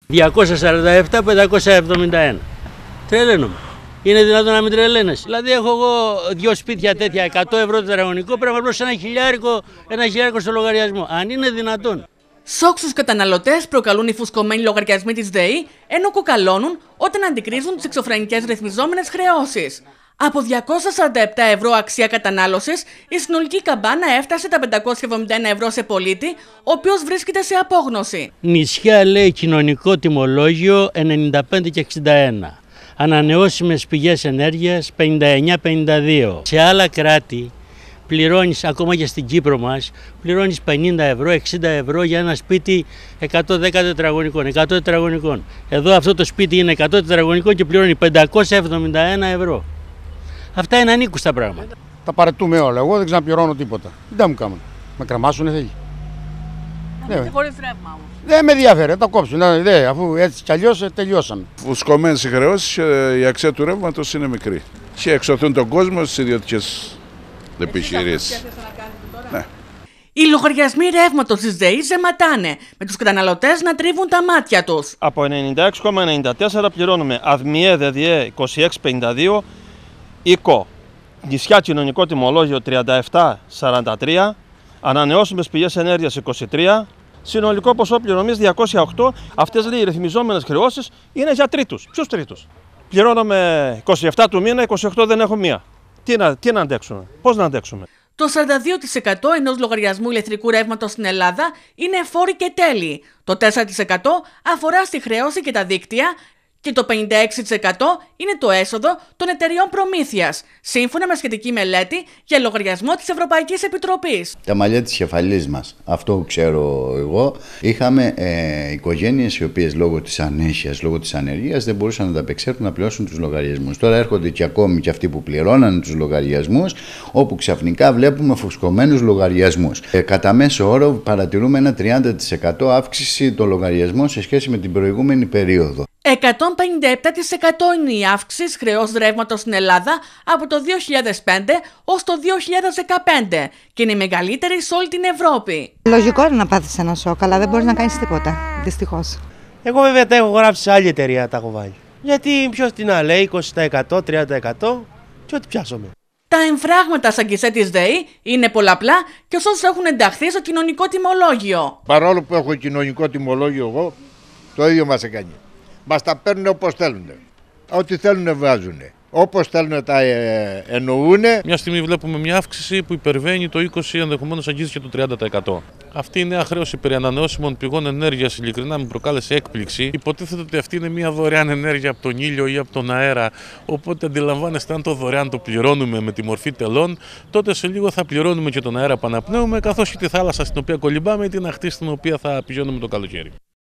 247-571. Τρελαίνομαι. Είναι δυνατόν να μην τρελαίνεσαι? Δηλαδή, έχω εγώ 2 σπίτια τέτοια, 100 ευρώ τετραγωνικό, πρέπει να πληρώσω ένα χιλιάρικο στο λογαριασμό. Αν είναι δυνατόν. Σοκ στους καταναλωτές προκαλούν οι φουσκωμένοι λογαριασμοί της ΔΕΗ, ενώ κουκαλώνουν όταν αντικρίζουν τις εξωφρενικές ρυθμιζόμενες χρεώσεις. Από 247 ευρώ αξία κατανάλωσης, η συνολική καμπάνα έφτασε τα 571 ευρώ σε πολίτη, ο οποίος βρίσκεται σε απόγνωση. Νησιά λέει κοινωνικό τιμολόγιο 95 και 61. Ανανεώσιμες πηγές ενέργειας 59-52. Σε άλλα κράτη πληρώνεις, ακόμα και στην Κύπρο μας, πληρώνεις 50 ευρώ, 60 ευρώ για ένα σπίτι 110 τετραγωνικών, 100 τετραγωνικών. Εδώ αυτό το σπίτι είναι 100 τετραγωνικών και πληρώνει 571 ευρώ. Αυτά είναι ανήκουστα πράγματα. Τα παρετούμε όλα. Εγώ δεν ξαναπληρώνω τίποτα. Δεν μου κάνουν. Με κρεμάσουνε θέλει. Χωρίς ρεύμα όμως. Δεν με ενδιαφέρει, τα κόψουν. Αφού έτσι κι αλλιώς τελειώσαν. Φουσκωμένες οι χρεώσεις, η αξία του ρεύματος είναι μικρή. Και εξωθούν τον κόσμο στις ιδιωτικές επιχειρήσεις. Ναι. Οι λογαριασμοί ρεύματος της ΔΕΗ ζεματάνε, με τους καταναλωτές να τρίβουν τα μάτια τους. Από 96,94 πληρώνουμε ΑΔΜΙΕ ΔΔΕ 26,52, ΙΚΟ νησιά κοινωνικό τιμολόγιο 37,43, ανανεώσιμες πηγές ενέργειας 23, συνολικό ποσό πληρωμής 208. Αυτές λέει οι ρυθμιζόμενες χρεώσεις είναι για τρίτους. Ποιους τρίτους? Πληρώνουμε 27 του μήνα, 28 δεν έχω μία. Τι να αντέξουμε, πώς να αντέξουμε? Το 42% ενός λογαριασμού ηλεκτρικού ρεύματος στην Ελλάδα είναι φόροι και τέλη. Το 4% αφορά στη χρέωση και τα δίκτυα και το 56% είναι το έσοδο των εταιριών προμήθειας, σύμφωνα με σχετική μελέτη για λογαριασμό της Ευρωπαϊκής Επιτροπής. Τα μαλλιά της κεφαλής μας, αυτό που ξέρω εγώ, είχαμε οικογένειες οι οποίες λόγω της ανέχειας, λόγω της ανεργίας δεν μπορούσαν να τα απεξέλθουν να πληρώσουν τους λογαριασμούς. Τώρα έρχονται και ακόμη και αυτοί που πληρώναν τους λογαριασμούς, όπου ξαφνικά βλέπουμε φουσκωμένους λογαριασμούς. Κατά μέσο όρο παρατηρούμε ένα 30% αύξηση των λογαριασμών σε σχέση με την προηγούμενη περίοδο. 157% είναι η αύξηση χρεός ρεύματος στην Ελλάδα από το 2005 ως το 2015 και είναι η μεγαλύτερη σε όλη την Ευρώπη. Λογικό είναι να πάθεις ένα σοκ, αλλά δεν μπορείς να κάνεις τίποτα, δυστυχώς. Εγώ βέβαια τα έχω γράψει σε άλλη εταιρεία, τα έχω βάλει. Γιατί ποιος τι να λέει, 20%, 30% και ό,τι πιάσουμε. Τα εμφράγματα σαν γκισέ της ΔΕΗ είναι πολλαπλά και όσους έχουν ενταχθεί στο κοινωνικό τιμολόγιο. Παρόλο που έχω κοινωνικό τιμολόγιο εγώ, το ίδιο μας έκανε. Μας τα παίρνουν όπως θέλουν. Ό,τι θέλουν βγάζουν. Όπως θέλουν τα εννοούν. Μια στιγμή βλέπουμε μια αύξηση που υπερβαίνει το 20%, ενδεχομένως αγγίζει και το 30%. Αυτή η νέα χρέωση περί ανανεώσιμων πηγών ενέργειας ειλικρινά μου προκάλεσε έκπληξη. Υποτίθεται ότι αυτή είναι μια δωρεάν ενέργεια από τον ήλιο ή από τον αέρα. Οπότε αντιλαμβάνεστε, αν το δωρεάν το πληρώνουμε με τη μορφή τελών, τότε σε λίγο θα πληρώνουμε και τον αέρα που αναπνέουμε, καθώς και τη θάλασσα στην οποία κολυμπάμε ή την αχτή στην οποία θα πηγαίνουμε το καλοκαίρι.